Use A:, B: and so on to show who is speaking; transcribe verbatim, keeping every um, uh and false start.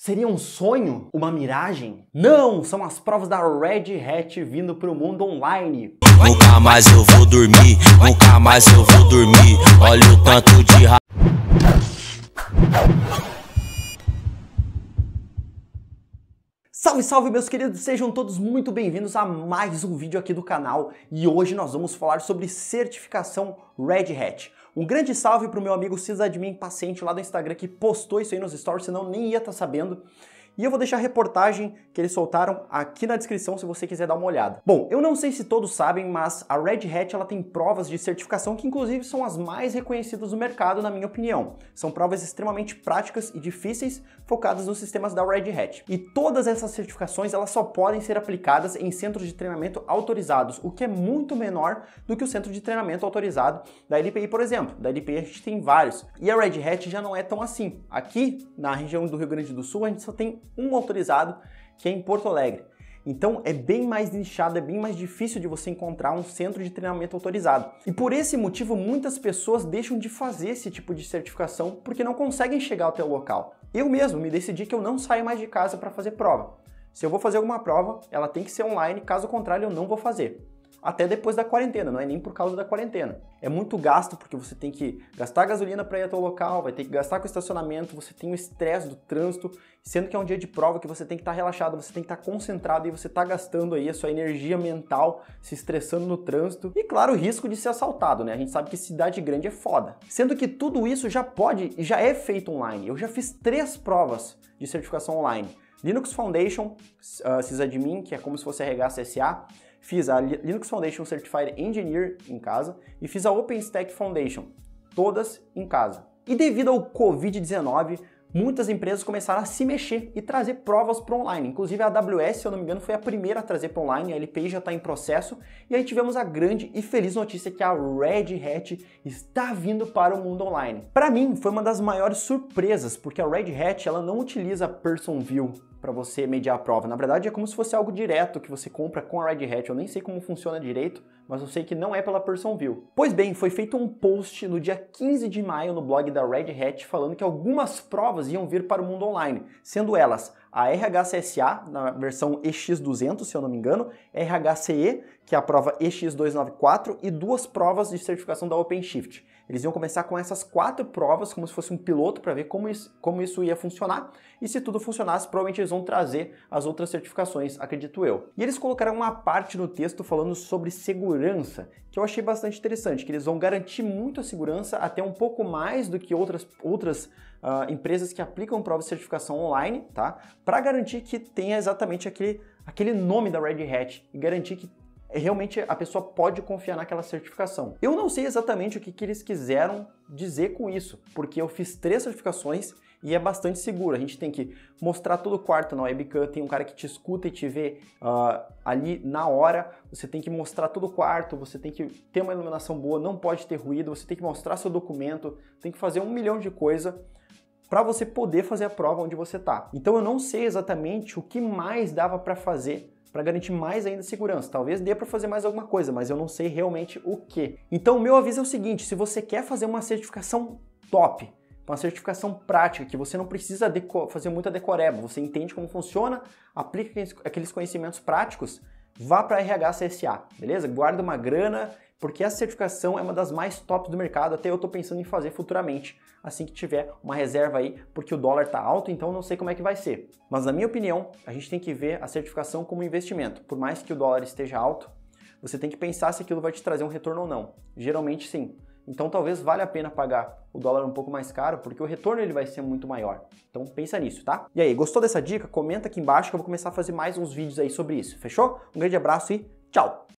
A: Seria um sonho? Uma miragem? Não, são as provas da Red Hat vindo para o mundo online.
B: Nunca mais eu vou dormir, nunca mais eu vou dormir. Olha o tanto de ra...
A: Salve, salve meus queridos, sejam todos muito bem-vindos a mais um vídeo aqui do canal. E hoje nós vamos falar sobre certificação Red Hat. Um grande salve pro meu amigo Sysadmin Paciente lá do Instagram que postou isso aí nos stories, senão nem ia estar sabendo. E eu vou deixar a reportagem que eles soltaram aqui na descrição se você quiser dar uma olhada. Bom, eu não sei se todos sabem, mas a Red Hat ela tem provas de certificação que inclusive são as mais reconhecidas do mercado, na minha opinião. São provas extremamente práticas e difíceis, focadas nos sistemas da Red Hat. E todas essas certificações elas só podem ser aplicadas em centros de treinamento autorizados, o que é muito menor do que o centro de treinamento autorizado da L P I, por exemplo. Da L P I a gente tem vários. E a Red Hat já não é tão assim. Aqui, na região do Rio Grande do Sul, a gente só tem um autorizado, que é em Porto Alegre. Então é bem mais nichado, é bem mais difícil de você encontrar um centro de treinamento autorizado. E por esse motivo, muitas pessoas deixam de fazer esse tipo de certificação porque não conseguem chegar até o local. Eu mesmo me decidi que eu não saio mais de casa para fazer prova. Se eu vou fazer alguma prova, ela tem que ser online, caso contrário eu não vou fazer. Até depois da quarentena, não é nem por causa da quarentena. É muito gasto porque você tem que gastar gasolina para ir até o local, vai ter que gastar com estacionamento, você tem o estresse do trânsito, sendo que é um dia de prova que você tem que estar relaxado, você tem que estar concentrado e você está gastando aí a sua energia mental se estressando no trânsito. E claro, o risco de ser assaltado, né? A gente sabe que cidade grande é foda. Sendo que tudo isso já pode e já é feito online. Eu já fiz três provas de certificação online. Linux Foundation, uh, Sysadmin, que é como se fosse R H C S A, fiz a Linux Foundation Certified Engineer em casa e fiz a OpenStack Foundation, todas em casa. E devido ao covid dezenove, muitas empresas começaram a se mexer e trazer provas para online. Inclusive a A W S, se eu não me engano, foi a primeira a trazer para online, a L P I já está em processo. E aí tivemos a grande e feliz notícia que a Red Hat está vindo para o mundo online. Para mim, foi uma das maiores surpresas, porque a Red Hat ela não utiliza Person View para você mediar a prova. Na verdade, é como se fosse algo direto que você compra com a Red Hat. Eu nem sei como funciona direito, mas eu sei que não é pela Person View. Pois bem, foi feito um post no dia quinze de maio no blog da Red Hat falando que algumas provas iam vir para o mundo online, sendo elas a R H C S A, na versão E X duzentos, se eu não me engano, R H C E, que é a prova E X duzentos e noventa e quatro, e duas provas de certificação da OpenShift. Eles iam começar com essas quatro provas, como se fosse um piloto, para ver como isso, como isso ia funcionar, e se tudo funcionasse, provavelmente eles vão trazer as outras certificações, acredito eu. E eles colocaram uma parte no texto falando sobre segurança, que eu achei bastante interessante, que eles vão garantir muito a segurança, até um pouco mais do que outras, outras uh, empresas que aplicam provas de certificação online, tá? Para garantir que tenha exatamente aquele, aquele nome da Red Hat, e garantir que realmente a pessoa pode confiar naquela certificação. Eu não sei exatamente o que, que eles quiseram dizer com isso, porque eu fiz três certificações e é bastante seguro. A gente tem que mostrar todo o quarto na webcam, tem um cara que te escuta e te vê uh, ali na hora, você tem que mostrar todo o quarto, você tem que ter uma iluminação boa, não pode ter ruído, você tem que mostrar seu documento, tem que fazer um milhão de coisas para você poder fazer a prova onde você está. Então eu não sei exatamente o que mais dava para fazer para garantir mais ainda segurança. Talvez dê para fazer mais alguma coisa, mas eu não sei realmente o que. Então o meu aviso é o seguinte, se você quer fazer uma certificação top, uma certificação prática, que você não precisa fazer muita decoreba, você entende como funciona, aplica aqueles conhecimentos práticos, vá para R H C S A, beleza? Guarda uma grana, porque essa certificação é uma das mais tops do mercado, até eu estou pensando em fazer futuramente, assim que tiver uma reserva aí, porque o dólar está alto, então não sei como é que vai ser. Mas na minha opinião, a gente tem que ver a certificação como investimento. Por mais que o dólar esteja alto, você tem que pensar se aquilo vai te trazer um retorno ou não. Geralmente sim. Então talvez valha a pena pagar o dólar um pouco mais caro, porque o retorno ele vai ser muito maior. Então pensa nisso, tá? E aí, gostou dessa dica? Comenta aqui embaixo que eu vou começar a fazer mais uns vídeos aí sobre isso, fechou? Um grande abraço e tchau!